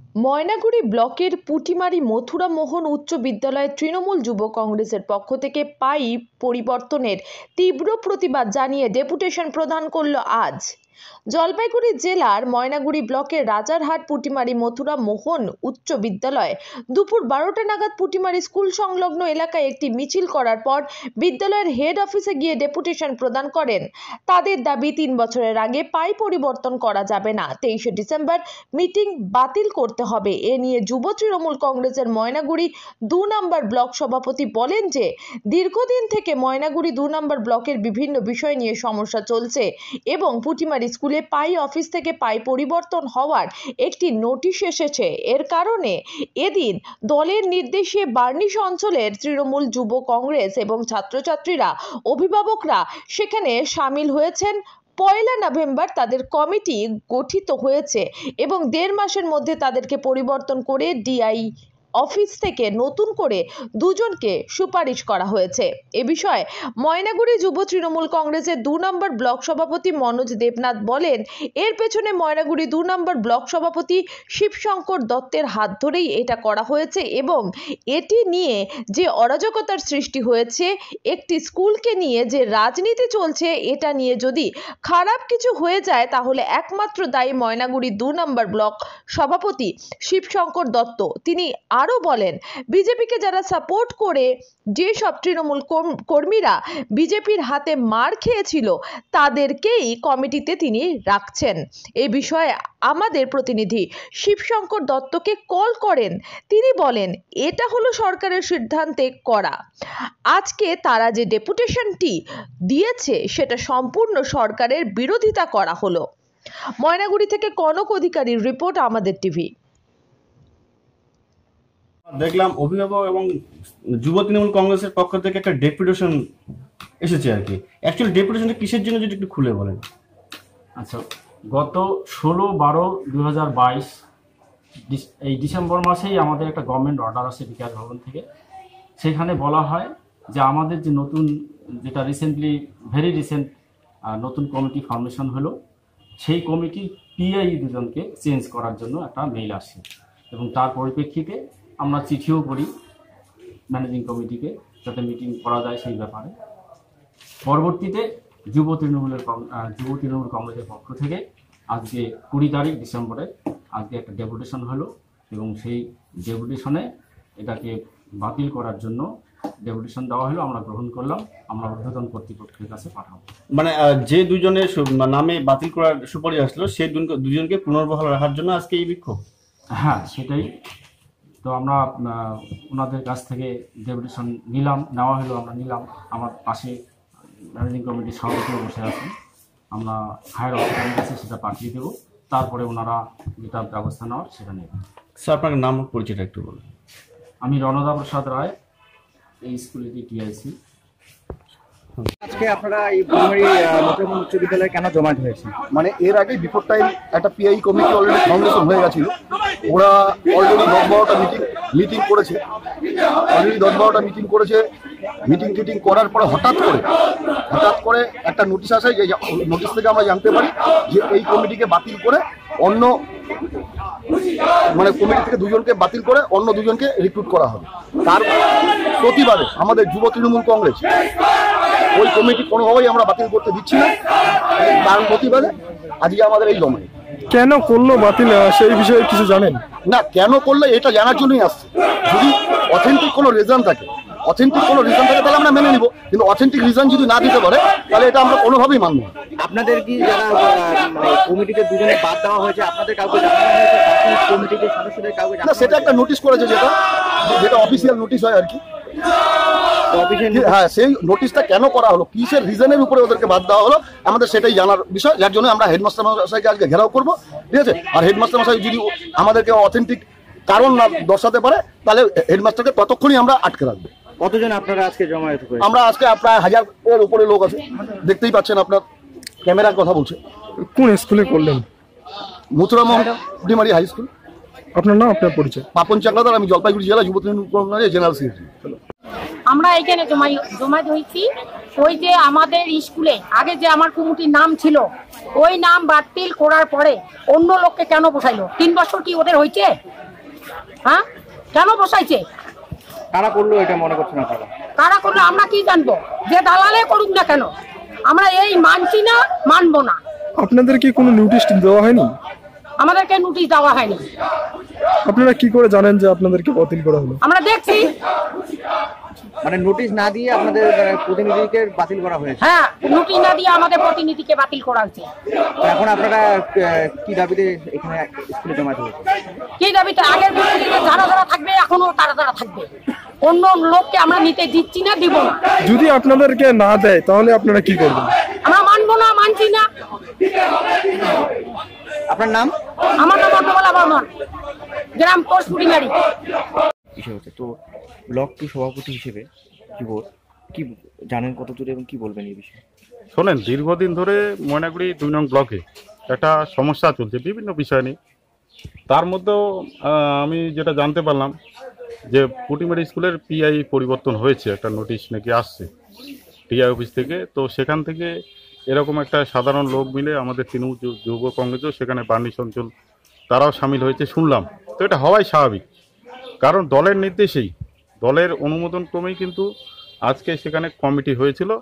ময়নাগুড়ি ব্লকের পুটিমারি মথুরা মোহন উচ্চ বিদ্যালয়ে তৃণমূল যুব কংগ্রেসের পক্ষ থেকে পাইপ পরিবর্তনের তীব্র প্রতিবাদ জানিয়ে ডেপুটেশন প্রদান করল আজ। জলপাইগুড়ি জেলার ময়নাগুড়ি ব্লকের রাজারহাট পুটিমারি মথুরা মোহন উচ্চ বিদ্যালয়ে দুপুর 12টা নাগাদ পুটিমারি স্কুল সংলগ্ন এলাকায় একটি মিছিল করার পর বিদ্যালয়ের হেড অফিসে গিয়ে ডেপুটেশন প্রদান করেন। তাদের দাবি 3 বছরের আগে পাইপ পরিবর্তন করা যাবে না, 23শে ডিসেম্বর মিটিং বাতিল করতে হবে। এ নিয়ে যুব তৃণমূল কংগ্রেসের ময়নাগুড়ি 2 নম্বর ব্লক সভাপতি বলেন যে দীর্ঘদিন থেকে ময়নাগুড়ি 2 নম্বর ব্লকের বিভিন্ন বিষয় নিয়ে সমস্যা চলছে এবং পুটিমারি স্কুলে পাই অফিস থেকে পাই পরিবর্তন হওয়ার একটি নোটিশ এসেছে। এর কারণে এদিন দলের নির্দেশে বার্নিশ অঞ্চলের তৃণমূল যুব কংগ্রেস এবং ছাত্রছাত্রীরা অভিভাবকরা সেখানে সামিল হয়েছেন। 1 নভেম্বর তাদের কমিটি গঠিত হয়েছে এবং 1.5 মাসের মধ্যে তাদেরকে পরিবর্তন করে ডিআই অফিস থেকে নতুন করে 2 জনকে সুপারিশ করা হয়েছে। এ বিষয়ে ময়নাগুড়ি যুব তৃণমূল কংগ্রেসের 2 নম্বর ব্লক সভাপতি মনোজ দেবনাথ বলেন, এর পেছনে ময়নাগুড়ি 2 নম্বর ব্লক সভাপতি শিবশঙ্কর দত্তের হাত ধরেই এটা করা হয়েছে এবং এটি নিয়ে যে অরাজকতার সৃষ্টি হয়েছে, একটি স্কুলকে নিয়ে যে রাজনীতি চলছে, এটা নিয়ে যদি খারাপ কিছু হয়ে যায় তাহলে একমাত্র দায়ী ময়নাগুড়ি 2 নম্বর ব্লক সভাপতি শিবশঙ্কর দত্ত। তিনি আরো বলেন, বিজেপিকে যারা সাপোর্ট করে যে সব তৃণমূল কর্মীরা বিজেপির হাতে মার খেয়েছিল তাদেরকেই কমিটিতে তিনি রাখছেন। এই বিষয়ে আমাদের প্রতিনিধি শিবশঙ্কর দত্তকে কল করেন। তিনি বলেন, এটা হলো সরকারের সিদ্ধান্তে করা। আজকে তারা যে ডেপুটেশনটি দিয়েছে সেটা সম্পূর্ণ সরকারের বিরোধিতা করা হলো। ময়নাগুড়ি থেকে কনক অধিকারীর রিপোর্ট, আমাদের টিভি। দেখলাম অভিভাবক এবং যুব তৃণমূল কংগ্রেসের পক্ষ থেকে একটা ডেপুটেশন এসেছে আর কি। অ্যাকচুয়ালি ডেপুটেশনটা কিসের জন্য যদি একটু খুলে বলেন। আচ্ছা, গত 16/12/2022 এই ডিসেম্বর মাসেই আমাদের একটা গভর্নমেন্ট অর্ডার আসে বিকাশ ভবন থেকে। সেখানে বলা হয় যে আমাদের যে নতুন, যেটা ভেরি রিসেন্ট নতুন কমিটি ফর্মেশন হলো, সেই কমিটির পিআই 2 জনকে চেঞ্জ করার জন্য একটা মেইল আসে এবং তার পরিপ্রেক্ষিতে আমরা চিঠিও করি ম্যানেজিং কমিটিকে যাতে মিটিং করা যায় সেই ব্যাপারে। পরবর্তীতে যুব তৃণমূল কংগ্রেসের পক্ষ থেকে আজকে 20 তারিখ ডিসেম্বরে আজকে একটা ডেপুটেশন হলো এবং সেই ডেপুটেশনে এটাকে বাতিল করার জন্য ডেপুটেশন দেওয়া হলো। আমরা গ্রহণ করলাম, আমরা ঊর্ধ্বতন কর্তৃপক্ষের কাছে পাঠাবো। মানে যে 2 জনের নামে বাতিল করার সুপারিশ আসলো সেই 2 জনকে পুনর্বহাল রাখার জন্য আজকে এই বিক্ষোভ। হ্যাঁ, সেটাই তো আমরা ওনাদের কাছ থেকে ডেপুটেশন নেওয়া হলো, আমরা নিলাম। আমার পাশে ম্যানেজিং কমিটির সভাপতি বসে আছেন, আমরা হায়ার অফিসারের কাছে সেটা পাঠিয়ে দেবো, তারপরে ওনারা যেটা ব্যবস্থা নেওয়ার সেটা নেবেন। স্যার, আপনার নাম পরিচয়টা একটু বলুন। আমি রণদা প্রসাদ রায়, এই স্কুলের টিআইসি। আজকে আপনারা এই পুটিমারি মথুরা উচ্চ বিদ্যালয়ে কেন জমায়েত হয়েছে? মানে এর আগে বিফোর টাইম একটা পিআই কমিটি অলরেডি ফাউন্ডেশন হয়ে গেছিল। ওরা অলরেডি 10-12টা মিটিং করেছে। মিটিং করার পরে হঠাৎ করে একটা নোটিশ আসে, যে নোটিশ থেকে আমরা জানতে পারি যে এই কমিটিকে বাতিল করে অন্য, মানে কমিটি থেকে 2 জনকে বাতিল করে অন্য 2 জনকে রিক্রুট করা হবে। তার প্রতিবাদে আমাদের যুব তৃণমূল কংগ্রেস ওই কমিটি কোনোভাবেই আমরা বাতিল করতে দিচ্ছি না। তার প্রতিবাদে আজকে আমাদের এই জমায়েত। কেন করলো বাতিল, সেই বিষয়ে কিছু জানেন? না, কেন করলে এটা জানার জন্যই আসছে। যদি অথেন্টিক কোনো রিজন থাকে তাহলে আমরা মেনে নিব, কিন্তু অথেন্টিক রিজন যদি না দিতে পারে তাহলে এটা আমরা কোনোভাবেই মানব না। আপনাদের কি যারা কমিটিতে 2 জনে বাদ দেওয়া হয়েছে, আপনাদের কাউকে জানানো হয়েছে? বাকি কমিটির সদস্যদের কাউকে না, সেটা একটা নোটিশ করেছে, যেটা অফিসিয়াল নোটিশ হয় আর কি। হ্যাঁ, সেই নোটিশটা কেন করা হলো, কিসের রিজনের উপরে ওদেরকে বাদ দেওয়া হলো, আমাদের সেটাই জানার বিষয়, যার জন্য আমরা হেডমাস্টার মশাইকে আজকে ঘেরাও করবো। ঠিক আছে, আর হেডমাস্টার মশাই যদি আমাদেরকে অথেন্টিক কারণ না দর্শাতে পারে তাহলে হেডমাস্টারকে ততক্ষণই আমরা আটকে রাখবো। কতজন আপনারা আজকে জমায়েত হয়েছে? আমরা আজকে প্রায় 1000-এর উপরে লোক আছে, দেখতেই পাচ্ছেন, আপনার ক্যামেরার কথা বলছে। কোন স্কুলে করলেন? Mathura Mohan Putimari high school. আপনার নাম, আপনার পরিচয়? পাপন চাকলাদার, আমি জলপাইগুড়ি জেলা যুব তৃণমূল কংগ্রেসের জেনারেল সেক্রেটারি। আমরা এখানে জমায়েত হয়েছি ওই যে আমাদের স্কুলে আগে যে আমার কমিটির নাম ছিল ওই নাম বাতিল করার পরে অন্য লোককে কেন বসাইলো? 3 বছর কি ওদের হয়েছে? হ্যাঁ, কেন বসাইছে? কারা করলো এটা মনে করছেন আপনারা? কারা করলো আমরা কি জানবো? যে দালালে করুক না কেন, আমরা এই মানছি না, মানবো না। আপনাদের কি কোনো নোটিশ দেওয়া হয়নি? আমাদেরকে নোটিশ দেওয়া হয়নি। আপনারা কি করে জানেন যে আপনাদেরকে বাতিল করা হলো? আমরা দেখছি। মানে নোটিশ না দিয়ে আপনাদের প্রতিনিধিকে বাতিল করা হয়েছে? হ্যাঁ, নোটিশ না দিয়ে আমাদের প্রতিনিধিকে বাতিল করা হয়েছে। এখন আপনারা কি দাবিতে এখানে স্কুলে জমায়েত হয়েছে? কি দাবিতে? আগের প্রতিনিধি যারা যারা থাকবে এখনো তারা তারা থাকবে, অন্য লোককে আমরা নিতে দিচ্ছি না, দিব না। যদি আপনাদেরকে না দেয় তাহলে আপনারা কি করবেন? আমরা মানবো না, মানছি না। আপনার নাম? আমার নাম অন্নমালা বর্মন, গ্রাম পোস্ট পুটিমারি। বিষয় হচ্ছে তো ব্লক 2 সভাপতি হিসেবে যুবক কি জানেন কত দূরে এবং কি বলবেন এই বিষয়ে? শোনেন, দীর্ঘদিন ধরে ময়নাগুড়ি 2 নং ব্লকে একটা সমস্যা চলছে বিভিন্ন বিষয় নিয়ে। তার মধ্যেও আমি যেটা জানতে পারলাম যে পুটিমারি স্কুলের পিআই পরিবর্তন হয়েছে, একটা নোটিশ নাকি আসছে টিআই অফিস থেকে। তো সেখান থেকে এরকম একটা সাধারণ লোক মিলে আমাদের তৃণমূল যুব কংগ্রেসও সেখানে বার্নিশ অঞ্চল তারাও সামিল হয়েছে শুনলাম। তো এটা হওয়াই স্বাভাবিক, কারণ দলের নির্দেশেই, দলের অনুমোদন ক্রমেই কিন্তু আজকে সেখানে কমিটি হয়েছিল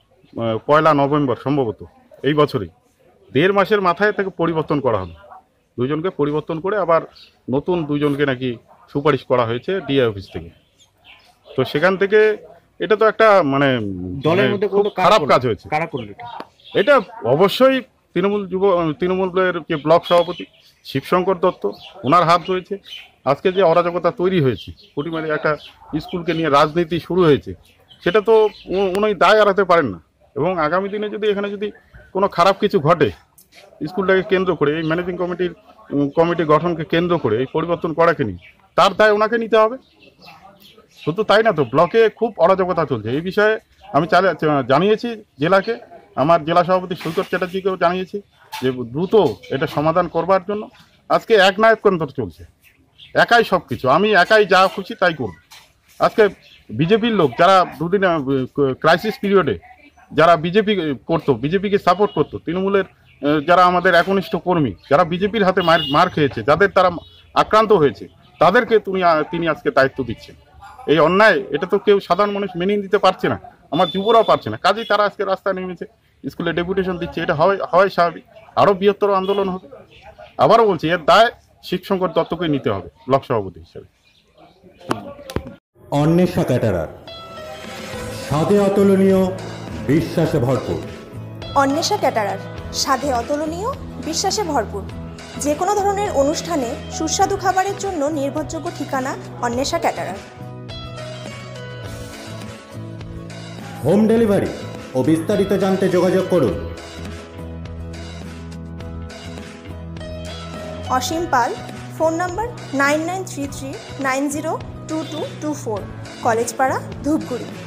1 নভেম্বর সম্ভবত এই বছরই। 1.5 মাসের মাথায় তাকে পরিবর্তন করা হলো, 2 জনকে পরিবর্তন করে আবার নতুন 2 জনকে নাকি সুপারিশ করা হয়েছে ডিআই অফিস থেকে। তো সেখান থেকে এটা তো একটা মানে দলের মধ্যে খুব খারাপ কাজ হয়েছে। কারা করলো এটা অবশ্যই তৃণমূলের যে ব্লক সভাপতি শিবশঙ্কর দত্ত, ওনার হাত রয়েছে। আজকে যে অরাজকতা তৈরি হয়েছে, পুটিমারি একটা স্কুলকে নিয়ে রাজনীতি শুরু হয়েছে, সেটা তো উনি দায় এড়াতে পারেন না। এবং আগামী দিনে যদি এখানে যদি কোনো খারাপ কিছু ঘটে, স্কুলটাকে কেন্দ্র করে এই ম্যানেজিং কমিটি গঠনকে কেন্দ্র করে এই পরিবর্তন করাকে নিয়ে তার দায় ওনাকে নিতে হবে। শুধু তাই না তো, ব্লকে খুব অরাজকতা চলছে। এই বিষয়ে আমি জানিয়েছি জেলাকে, আমার জেলা সভাপতি সৈকত চ্যাটার্জিকেও জানিয়েছি যে দ্রুত এটা সমাধান করবার জন্য। আজকে একনায়কতন্ত্র চলছে, একাই সব কিছু, আমি একাই যা খুশি তাই করব। আজকে বিজেপির লোক যারা দুদিন ক্রাইসিস পিরিয়ডে যারা বিজেপি করতো, বিজেপিকে সাপোর্ট করতো, তৃণমূলের যারা আমাদের একনিষ্ঠ কর্মী, যারা বিজেপির হাতে মার খেয়েছে, যাদের তারা আক্রান্ত হয়েছে, তাদেরকে তিনি আজকে দায়িত্ব দিচ্ছেন। এই অন্যায় এটা তো কেউ সাধারণ মানুষ মেনে নিতে পারছে না, আমার যুবরাও পারছে না, কাজেই তারা আজকে রাস্তায় নেমেছে, স্কুলে ডেপুটেশন দিচ্ছে। এটা হওয়াই স্বাভাবিক, আরও বৃহত্তর আন্দোলন হবে। আবারও বলছি, এর দায় শিবশঙ্কর দত্তকে নিতে হবে ব্লক সভাপতি হিসেবে। অন্বেষা ক্যাটারার, স্বাদে অতুলনীয়, বিশ্বাসে ভরপুর। অন্বেষা ক্যাটারার, স্বাদে অতুলনীয়, বিশ্বাসে ভরপুর। যে কোনো ধরনের অনুষ্ঠানে সুস্বাদু খাবারের জন্য নির্ভরযোগ্য ঠিকানা অন্বেষা ক্যাটারার। হোম ডেলিভারি ও বিস্তারিত জানতে যোগাযোগ করুন। Asim Pal, phone number 9933902224, Collegepara, Dhupguri.